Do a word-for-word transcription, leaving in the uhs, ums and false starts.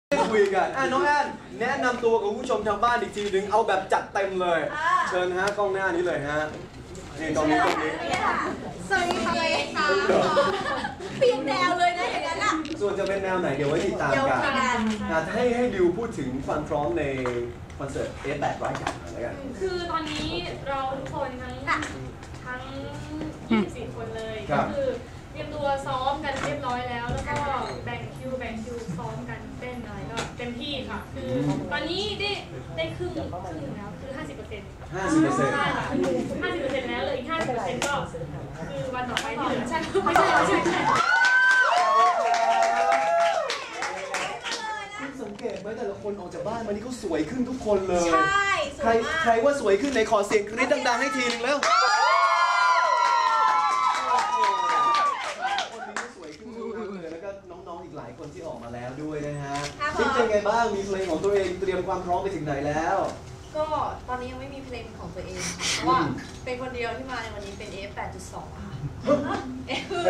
คุยกันอ่ะน้องแอนแนะนำตัวกับผู้ชมทางบ้านอีกทีหนึ่งเอาแบบจัดเต็มเลยเชิญฮะกล้องหน้านี้เลยฮะนี่ตรงนี้ตรงนี้สวัสดีค่ะเปลี่ยนแนวเลยนะอย่างนั้นอ่ะส่วนจะเป็นแนวไหนเดี๋ยวไว้ติดตามกันให้ให้ดิวพูดถึงความพร้อมในคอนเสิร์ตเอฟแปดร้อยกันอะไรกันคือตอนนี้เราทุกคนทั้งทั้งยี่สิบสี่คนเลยก็คือเตรียมตัวซ้อมกันเรียบร้อยแล้วแล้วก็แบ่งคิวแบ่งคิวซ้อมกันเต้นอะไรก็เต็มที่ค่ะคือตอนนี้ได้ได้ครึ่งครึ่งแล้วคือห้าสิบเปอร์เซ็นต์ห้าสิบเปอร์เซ็นต์ใช่ค่ะห้าสิบเปอร์เซ็นต์แล้วเลยอีกห้าสิบเปอร์เซ็นต์ก็คือวันต่อไปที่เหลือใช่ไม่ใช่ไม่ใช่ไม่ใช่สังเกตไหมแต่ละคนออกจากบ้านมานี่เขาสวยขึ้นทุกคนเลยใช่ใครใครว่าสวยขึ้นในขอเสียงกรี๊ดดังๆให้ทีนึงแล้วแล้วก็น้องๆอีกหลายคนที่ออกมาแล้วด้วยนะฮะคิดเป็นไงบ้างมีเพลงของตัวเองเตรียมความพร้อมไปถึงไหนแล้วก็ตอนนี้ยังไม่มีเพลงของตัวเองค่ะเพราะว่าเป็นคนเดียวที่มาในวันนี้เป็น เอฟ แปดจุดสอง ค่ะ